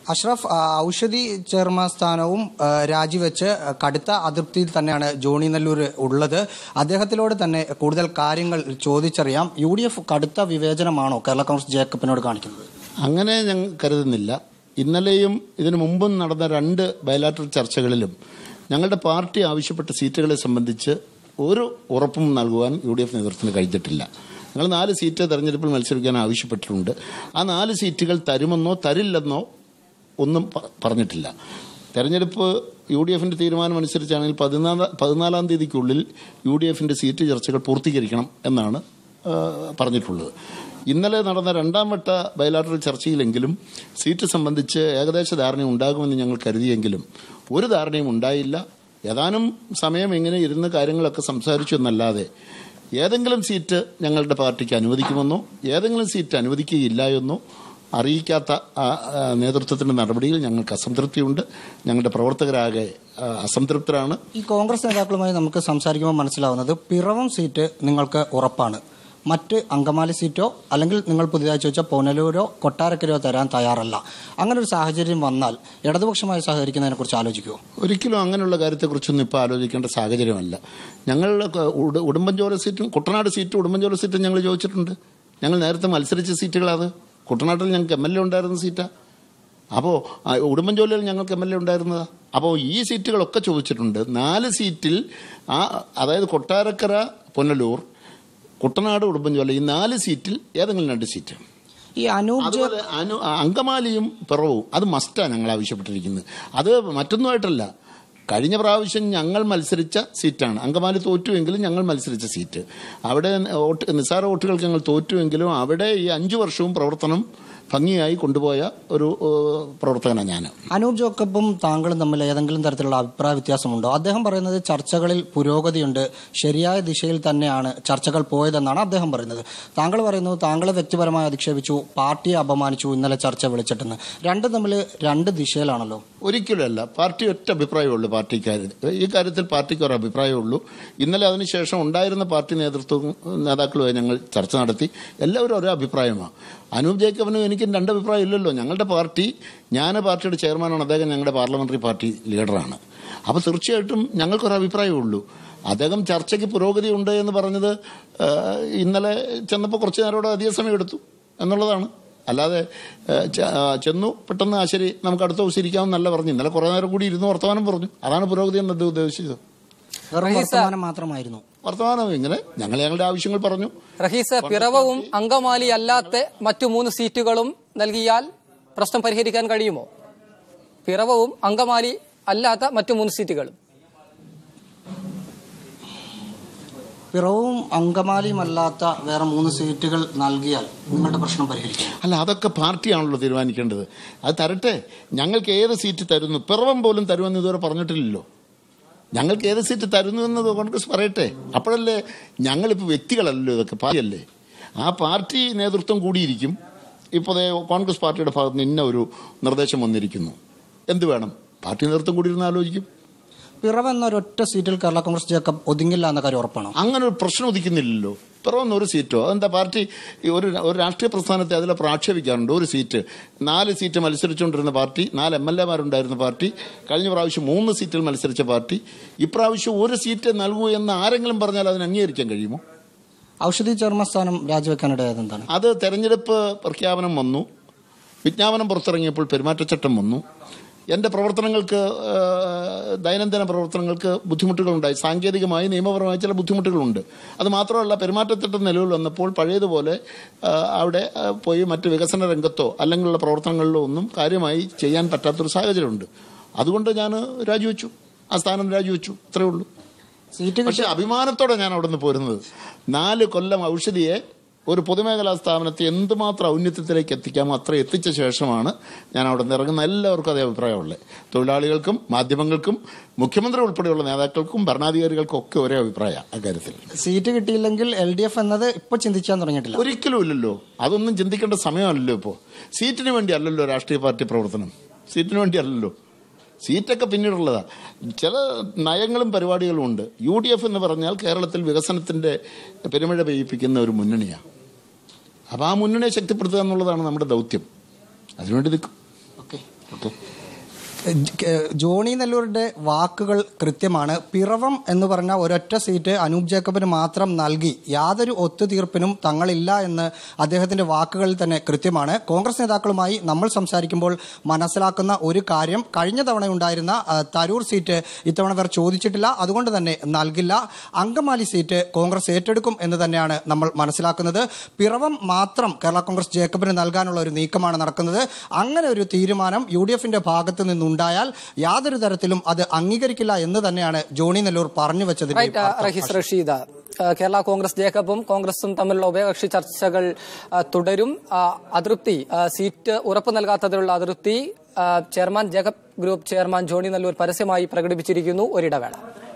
Ashraf, Aushadhi chairman സ്ഥാനവും രാജിവെച്ച് കടുത്ത അതൃപ്തിയിൽ തന്നെയാണ് ജോണി നെല്ലൂർ ഉള്ളത്. അദ്ദേഹത്തിനോട് തന്നെ കൂടുതൽ കാര്യങ്ങൾ ചോദിച്ചറിയാം. UDF കടുത്ത വിവേചനമാണോ കേരള കോൺഗ്രസ് ജേക്കബിനോട് കാണിക്കുന്നത്? അങ്ങനെ ഞങ്ങൾ കരുതുന്നില്ല. ഇന്നലെയും ഇതിനു മുമ്പും നടന്ന 2 ബയലാറ്ററൽ ചർച്ചകളിലും ഞങ്ങളുടെ പാർട്ടി ആവശ്യപ്പെട്ട സീറ്റുകളെ സംബന്ധിച്ച് ഒരു ഉറപ്പും നൽകുവാൻ UDF നേതൃത്വത്തിന് കഴിഞ്ഞിട്ടില്ല. ഞങ്ങൾ 4 സീറ്റ് തെരഞ്ഞെടുപ്പിൽ മത്സരിക്കാൻ ആവശ്യപ്പെട്ടിട്ടുണ്ട്. ആ 4 സീറ്റുകൾ തരുമെന്നോ തരില്ലെന്നോ ഒന്നും പറഞ്ഞിട്ടില്ല. തെരഞ്ഞെടുപ്പ് UDFന്റെ തീരുമാനമനുസരിച്ചാണെങ്കിൽ 14-ാം തീയതിക്കുള്ളിൽ UDFന്റെ സീറ്റ് ചർച്ചകൾ പൂർത്തീകരിക്കണം എന്നാണ് പറഞ്ഞിട്ടുള്ളത്. ഇന്നലെ നടന്ന 2ാം വട്ട ബയലാറ്ററൽ ചർച്ചയിലെങ്കിലും സീറ്റ് സംബന്ധിച്ച് ഏകദേശ ധാരണ ഉണ്ടാകുമെന്ന് ഞങ്ങൾ കരുതിയെങ്കിലും ഒരു ധാരണയും ഉണ്ടായില്ല. ഏതാനും സമയം ഇങ്ങനെ ഇരുന്ന് കാര്യങ്ങളൊക്കെ സംസാരിച്ചു എന്നല്ലാതെ ഏതെങ്കിലും സീറ്റ് ഞങ്ങളുടെ പാർട്ടിക്ക് അനുവദിക്കുമെന്നോ ഏതെങ്കിലും സീറ്റ് അനുവദിക്കുകയില്ല എന്നോ അറിയിക്കാത്ത നേതൃത്വത്തിന്റെ നടപടിയിൽ ഞങ്ങൾക്ക് അസംതൃപ്തിയുണ്ട്. ഞങ്ങളുടെ പ്രവർത്തകരാകെ അസംതൃപ്തരാണ്. ഈ കോൺഗ്രസ് നേതാക്കളുമായി നമുക്ക് സംസാരിക്കുമ്പോൾ മനസ്സിലാവുന്നത് പിറവം സീറ്റ് നിങ്ങൾക്ക് ഉറപ്പാണ്, മറ്റ് അങ്കമാലി സീറ്റോ അല്ലെങ്കിൽ നിങ്ങൾ പുതിയതായി ചോദിച്ച പുനലൂരോ കൊട്ടാരക്കരയോ തരാൻ തയ്യാറല്ല. അങ്ങനെ ഒരു സാഹചര്യം വന്നാൽ ഇടതുപക്ഷമായി സഹകരിക്കുന്നതിനെ കുറിച്ച് ആലോചിക്കുമോ? ഒരിക്കലും അങ്ങനെയുള്ള കാര്യത്തെക്കുറിച്ചൊന്നും ഇപ്പോൾ ആലോചിക്കേണ്ട സാഹചര്യമല്ല. ഞങ്ങൾ ഉടുമ്പൻചോല സീറ്റും കുട്ടനാട് സീറ്റും ഉടുമ്പൻചോല സീറ്റും ഞങ്ങൾ ചോദിച്ചിട്ടുണ്ട്. ഞങ്ങൾ നേരത്തെ മത്സരിച്ച സീറ്റുകളത്. കുട്ടനാട്ടിൽ ഞങ്ങൾക്ക് MLA ഉണ്ടായിരുന്ന സീറ്റാണ്. അപ്പോൾ ഉടുമ്പൻചോലയിൽ ഞങ്ങൾക്ക് MLA ഉണ്ടായിരുന്നതാ. അപ്പോൾ ഈ സീറ്റുകളൊക്കെ ചോദിച്ചിട്ടുണ്ട്. 4 സീറ്റിൽ അതായത് കൊട്ടാരക്കര, പുനലൂർ, കുട്ടനാട്, ഉടുമ്പൻചോല ഈ 4 സീറ്റിൽ ഏതെങ്കിലും 2 സീറ്റ്. ഈ അതുപോലെ അങ്കമാലിയും പിറവും അത് മസ്റ്റാണ് ഞങ്ങൾ ആവശ്യപ്പെട്ടിരിക്കുന്നത്. അത് മറ്റൊന്നുമായിട്ടല്ല. കഴിഞ്ഞ പ്രാവശ്യം ഞങ്ങൾ മത്സരിച്ച സീറ്റാണ്. അങ്കമാലി തോറ്റുവെങ്കിലും ഞങ്ങൾ മത്സരിച്ച സീറ്റ്. അവിടെ നിസ്സാര വോട്ടുകൾക്ക് ഞങ്ങൾ തോറ്റുവെങ്കിലും അവിടെ ഈ 5 വർഷവും പ്രവർത്തനം ഭംഗിയായി കൊണ്ടുപോയ ഒരു പ്രവർത്തകനാണ് ഞാൻ. അനൂപ് ജേക്കബും താങ്കളും തമ്മിൽ ഏതെങ്കിലും തരത്തിലുള്ള അഭിപ്രായ വ്യത്യാസമുണ്ടോ? അദ്ദേഹം പറയുന്നത് ചർച്ചകളിൽ പുരോഗതിയുണ്ട്, ശരിയായ ദിശയിൽ തന്നെയാണ് ചർച്ചകൾ പോയതെന്നാണ് അദ്ദേഹം പറയുന്നത്. താങ്കൾ പറയുന്നത് താങ്കളെ വ്യക്തിപരമായി അധിക്ഷേപിച്ചു, പാർട്ടിയെ അപമാനിച്ചു, ഇന്നലെ ചർച്ച വിളിച്ചിട്ടെന്ന്. രണ്ടും തമ്മിൽ 2 ദിശയിലാണല്ലോ. ഒരിക്കലുമല്ല. പാർട്ടി ഒറ്റ അഭിപ്രായമുള്ളൂ. ഈ കാര്യത്തിൽ പാർട്ടിക്ക് ഒരു അഭിപ്രായമുള്ളൂ. ഇന്നലെ അതിനുശേഷം ഉണ്ടായിരുന്ന പാർട്ടി നേതാക്കളുമായി ഞങ്ങൾ ചർച്ച നടത്തി. എല്ലാവരും ഒരേ അഭിപ്രായമാണ്. അനൂപ് ജേക്കബിനും എനിക്കും 2 അഭിപ്രായം ഇല്ലല്ലോ. ഞങ്ങളുടെ പാർട്ടി, ഞാൻ പാർട്ടിയുടെ ചെയർമാനാണ്, അദ്ദേഹം ഞങ്ങളുടെ പാർലമെന്ററി പാർട്ടി ലീഡറാണ്. അപ്പോൾ തീർച്ചയായിട്ടും ഞങ്ങൾക്കൊരു അഭിപ്രായമുള്ളൂ. അദ്ദേഹം ചർച്ചയ്ക്ക് പുരോഗതി ഉണ്ട് എന്ന് പറഞ്ഞത് ഇന്നലെ ചെന്നപ്പോൾ കുറച്ച് നേരം അധിക സമയം എടുത്തു എന്നുള്ളതാണ്. അല്ലാതെ ചെന്നു പെട്ടെന്ന് ശരി നമുക്ക് അടുത്ത ദിവസം ഇരിക്കാമെന്നല്ല പറഞ്ഞു. ഇന്നലെ കുറേ നേരം കൂടി ഇരുന്ന് വർത്തമാനം പറഞ്ഞു. അതാണ് പുരോഗതി എന്ന് ഉദ്ദേശിച്ചത്. മാത്രമായിരുന്നു വർത്തമാനം. ഇങ്ങനെ ഞങ്ങളുടെ ആവശ്യങ്ങൾ പറഞ്ഞു. റഹീസ്, പിറവവും അങ്കമാലി അല്ലാത്ത മറ്റു 3 സീറ്റുകളും നൽകിയാൽ പ്രശ്നം പരിഹരിക്കാൻ കഴിയുമോ? പിറവവും അങ്കമാലി അല്ലാത്ത മറ്റു 3 സീറ്റുകളും. പിറവും അങ്കമാലിയും അല്ലാത്ത വേറെ 3 സീറ്റുകൾ നൽകിയാൽ നിങ്ങളുടെ പ്രശ്നം പരിഹരിക്കും? അല്ല, അതൊക്കെ പാർട്ടിയാണല്ലോ തീരുമാനിക്കേണ്ടത്. അത് തരട്ടെ. ഞങ്ങൾക്ക് ഏത് സീറ്റ് തരുന്നു, പിറവം പോലും തരുമെന്ന് ഇതുവരെ പറഞ്ഞിട്ടില്ലല്ലോ. ഞങ്ങൾക്ക് ഏത് സീറ്റ് തരുന്നു എന്നത് കോൺഗ്രസ് പറയട്ടെ. അപ്പോഴല്ലേ, ഞങ്ങളിപ്പോൾ വ്യക്തികളല്ലല്ലോ, ഇതൊക്കെ പാർട്ടിയല്ലേ. ആ പാർട്ടി നേതൃത്വം കൂടിയിരിക്കും. ഇപ്പോൾ കോൺഗ്രസ് പാർട്ടിയുടെ ഭാഗത്ത് നിന്ന് ഇന്ന ഒരു നിർദ്ദേശം വന്നിരിക്കുന്നു, എന്ത് വേണം, പാർട്ടി നേതൃത്വം കൂടി ഇരുന്ന് ആലോചിക്കും. പിറവ് എന്നൊരൊറ്റ സീറ്റിൽ കേരള കോൺഗ്രസ് ജേക്കബ് ഒതുങ്ങില്ല എന്ന കാര്യം ഉറപ്പാണോ? അങ്ങനെ ഒരു പ്രശ്നം ഉദിക്കുന്നില്ലല്ലോ. പിറവെന്നൊരു സീറ്റോ അതെന്താ? പാർട്ടി ഒരു രാഷ്ട്രീയ പ്രസ്ഥാനത്തെ അതിലപ്പോൾ ആക്ഷേപിക്കാറുണ്ട്. ഒരു സീറ്റ്, 4 സീറ്റ് മത്സരിച്ചുകൊണ്ടിരുന്ന പാർട്ടി, 4 MLA മാരുണ്ടായിരുന്ന പാർട്ടി, കഴിഞ്ഞ പ്രാവശ്യം 3 സീറ്റിൽ മത്സരിച്ച പാർട്ടി, ഇപ്രാവശ്യം 1 സീറ്റ് നൽകൂ എന്ന് ആരെങ്കിലും പറഞ്ഞാൽ അതിന് അംഗീകരിക്കാൻ കഴിയുമോ? ഔഷധി ചെയർമാൻ സ്ഥാനം രാജിവെക്കാനിടയായത് എന്താണ്? അത് തെരഞ്ഞെടുപ്പ് പ്രഖ്യാപനം വന്നു, വിജ്ഞാപനം പുറത്തിറങ്ങിയപ്പോൾ പെരുമാറ്റച്ചട്ടം വന്നു. എൻ്റെ പ്രവർത്തനങ്ങൾക്ക്, ദൈനംദിന പ്രവർത്തനങ്ങൾക്ക് ബുദ്ധിമുട്ടുകളുണ്ടായി. സാങ്കേതികമായി നിയമപരമായി ചില ബുദ്ധിമുട്ടുകളുണ്ട്. അത് മാത്രമല്ല, പെരുമാറ്റച്ചട്ടം നിലവിൽ വന്നപ്പോൾ പഴയതുപോലെ അവിടെ പോയി മറ്റ് വികസന രംഗത്തോ അല്ലെങ്കിലുള്ള പ്രവർത്തനങ്ങളിലോ ഒന്നും കാര്യമായി ചെയ്യാൻ പറ്റാത്തൊരു സാഹചര്യമുണ്ട്. അതുകൊണ്ട് ഞാൻ രാജിവെച്ചു, ആ സ്ഥാനം രാജിവെച്ചു, അത്രയേ ഉള്ളൂ. പക്ഷേ അഭിമാനത്തോടെ ഞാൻ അവിടെ നിന്ന് പോരുന്നത്. 4 കൊല്ലം ഔഷധിയെ ഒരു പൊതുമേഖലാ സ്ഥാപനത്തെ എന്തുമാത്രം ഔന്നത്യത്തിലേക്ക് എത്തിക്കാമോ അത്ര എത്തിച്ച ശേഷമാണ് ഞാൻ അവിടെ നിന്ന് ഇറങ്ങുന്ന. എല്ലാവർക്കും അതേ അഭിപ്രായമുള്ളത്. തൊഴിലാളികൾക്കും മാധ്യമങ്ങൾക്കും മുഖ്യമന്ത്രി ഉൾപ്പെടെയുള്ള നേതാക്കൾക്കും ഭരണാധികാരികൾക്കും ഒക്കെ ഒരേ അഭിപ്രായം അക്കാര്യത്തിൽ. സീറ്റ് കിട്ടിയില്ലെങ്കിൽ LDF എന്നത് ഇപ്പോൾ ചിന്തിക്കാൻ തുടങ്ങിയിട്ടില്ല? ഒരിക്കലും ഇല്ലല്ലോ. അതൊന്നും ചിന്തിക്കേണ്ട സമയമല്ലല്ലോ. ഇപ്പോൾ സീറ്റിന് വേണ്ടി അല്ലല്ലോ രാഷ്ട്രീയ പാർട്ടി പ്രവർത്തനം, സീറ്റിന് വേണ്ടി അല്ലല്ലോ. സീറ്റൊക്കെ പിന്നീടുള്ളതാണ്. ചില നയങ്ങളും പരിപാടികളും ഉണ്ട്. UDF എന്ന് പറഞ്ഞാൽ കേരളത്തിൽ വികസനത്തിൻ്റെ പെരുമഴ പെയ്യിപ്പിക്കുന്ന ഒരു മുന്നണിയാണ്. അപ്പോൾ ആ മുന്നണിയെ ശക്തിപ്പെടുത്തുക എന്നുള്ളതാണ് നമ്മുടെ ദൗത്യം. അതിനുവേണ്ടി നിൽക്കും. ഓക്കെ. ഓക്കെ. ജോണി നെല്ലൂരിന്റെ വാക്കുകൾ കൃത്യമാണ്. പിറവം എന്ന് പറഞ്ഞ ഒരൊറ്റ സീറ്റ് അനൂപ് ജേക്കബിന് മാത്രം നൽകി യാതൊരു ഒത്തുതീർപ്പിനും തങ്ങളില്ല എന്ന് അദ്ദേഹത്തിന്റെ വാക്കുകളിൽ തന്നെ കൃത്യമാണ്. കോൺഗ്രസ് നേതാക്കളുമായി നമ്മൾ സംസാരിക്കുമ്പോൾ മനസ്സിലാക്കുന്ന ഒരു കാര്യം, കഴിഞ്ഞ തവണയുണ്ടായിരുന്ന തരൂർ സീറ്റ് ഇത്തവണ ഇവർ ചോദിച്ചിട്ടില്ല, അതുകൊണ്ട് തന്നെ നൽകില്ല. അങ്കമാലി സീറ്റ് കോൺഗ്രസ് ഏറ്റെടുക്കും എന്ന് തന്നെയാണ് നമ്മൾ മനസ്സിലാക്കുന്നത്. പിറവം മാത്രം കേരള കോൺഗ്രസ് ജേക്കബിന് നൽകാനുള്ള ഒരു നീക്കമാണ് നടക്കുന്നത്. അങ്ങനെ ഒരു തീരുമാനം UDFന്റെ ഭാഗത്ത് നിന്നുണ്ടായാൽ യാതൊരു തരത്തിലും അത് അംഗീകരിക്കില്ല എന്ന് തന്നെയാണ് ജോണി നെല്ലൂർ പറഞ്ഞു വെച്ചത്. റഷീദ്, കേരള കോൺഗ്രസ് ജേക്കബും കോൺഗ്രസും തമ്മിലുള്ള ഉഭയകക്ഷി ചർച്ചകൾ തുടരും. അതൃപ്തി, സീറ്റ് ഉറപ്പു നൽകാത്തതിലുള്ള അതൃപ്തി chairman Jacob group chairman Johnny Nellore പരസ്യമായി പ്രകടിപ്പിച്ചിരിക്കുന്നു. ഒരിടവേള.